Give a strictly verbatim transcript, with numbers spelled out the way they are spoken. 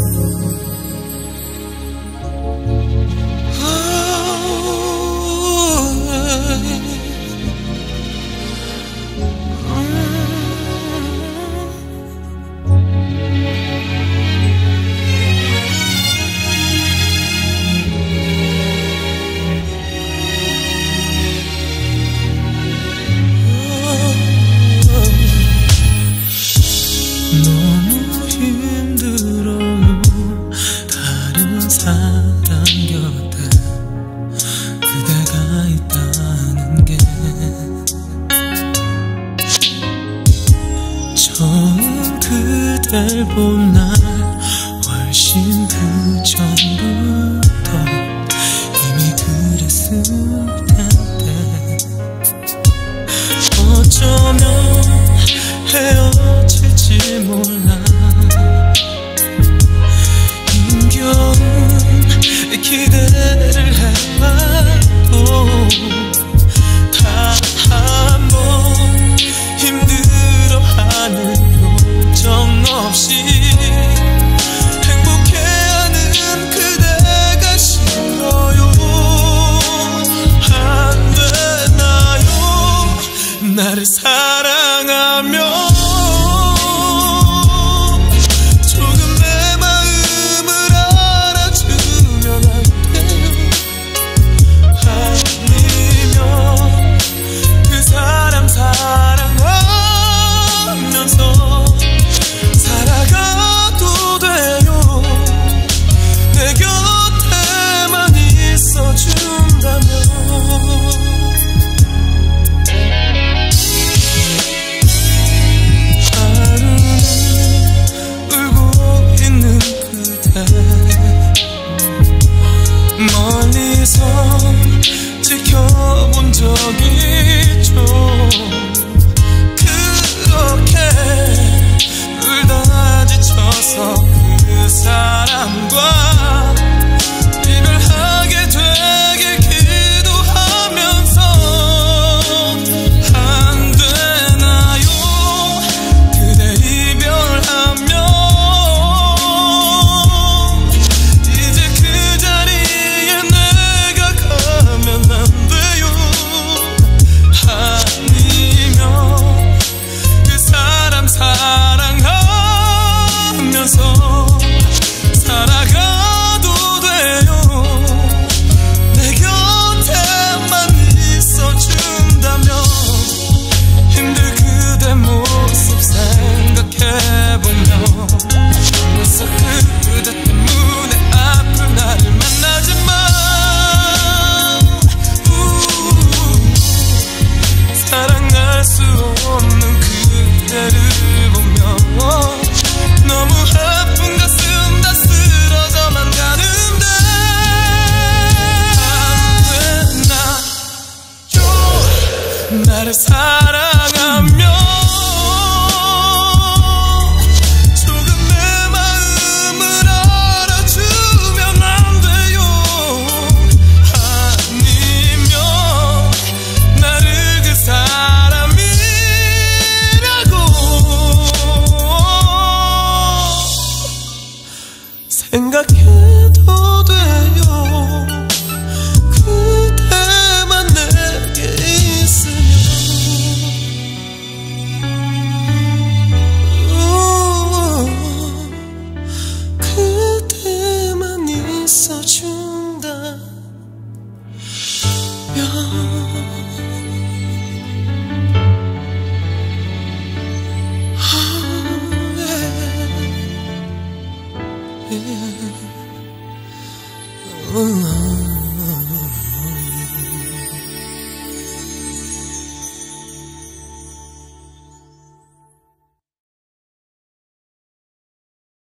그댈 본 날 훨씬 그 전부터 이미 그랬을 텐데 어쩌면 헤어질지 몰라 힘겨운 기대를 해봐도 단 한 번 힘들어하는 정없이 행복해하는 그대가 싫어요. 안 되나요? 나를 사랑하며 조금 내 마음을 알아주면 안 돼요? 아니면 그 사람 사랑하면서 살아가도 돼요. 내 곁에만 있어준다면. 하루는 울고 있는 그대 멀리서 지켜본 적이 있죠. 그렇게 울다 지쳐서 그 사람과 이별하게 되길 기도하면서 안 되나요? 그대 이별하면 이제 그 자리에 내가 가면 안 돼요. 아니면 그 사람 사랑하면서 살아가도 돼요. 내 곁에만 있어준다면. 힘들 그대 모습 생각해보면 벌써 그대 때문에 아픈 나를 만나지만 사랑할 수 없는 그대를 보면 너무 아픈 가슴 다 쓰러져만 가는데 안 되나요? 나를 사랑하며 조금 내 마음을 알아주면 안 돼요? 아니면 나를 그 사람이라고 생각해도 돼요. 그대만 내게 있으면. 오, 그대만 있어준다면. 아, 예. 음.